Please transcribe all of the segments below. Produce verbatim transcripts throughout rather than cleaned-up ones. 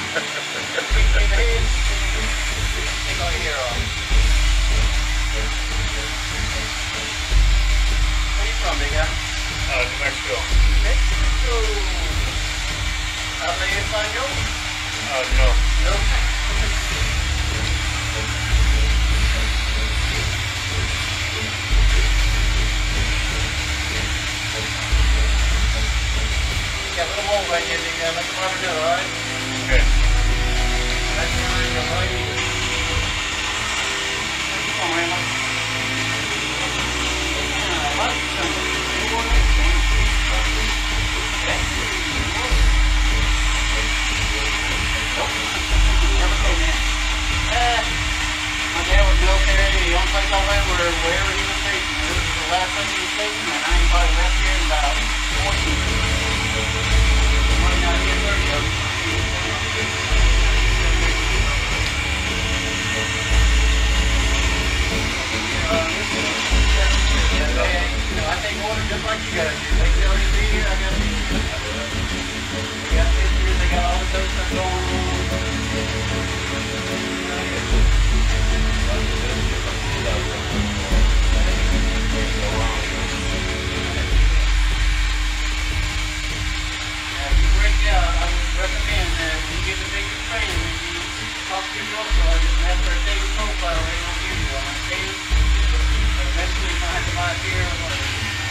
in the head. Take all your hair off. Where you from, big guy? Uh, New Mexico. Mexico. ¿Habla español? Uh, no. No. Got a little hole right here, big guy. Let the barber do it, alright? Okay. That's fine, you're right here. Come on, Randall. Yeah, I like something. You want to make sense. Okay. Nope. Never say that. Uh, my dad was military. The only place I went were wherever he was stationed. This was the last place he was stationed, and I ain't probably left here in about four years. I take orders just like you guys do. They tell me to be here, I gotta be here. They got pictures, they got all this other stuff going on. Now, if you break out, I would recommend that when you get the bigger training, you talk to your doctor, just ask for a daily profile, they don't give you one. Okay? Eventually, you might have to buy a beer or whatever.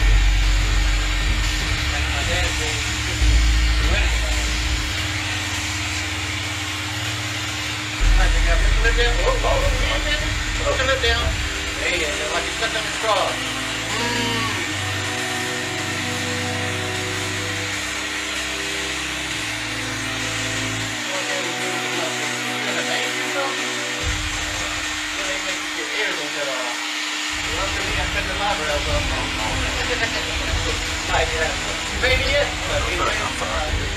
And my dad said, you couldn't do anything. Alright, you got to put the lip down. Oh, oh, man, man. Put the lip down. There you go, like you're stuck on a straw. Mmm. Okay, we're doing nothing. You're going to bang yourself? Well, they make your ears will cut off. Well, I'm really gonna cut the eyebrows off. Nice, yeah. You made it yet? I'm sorry.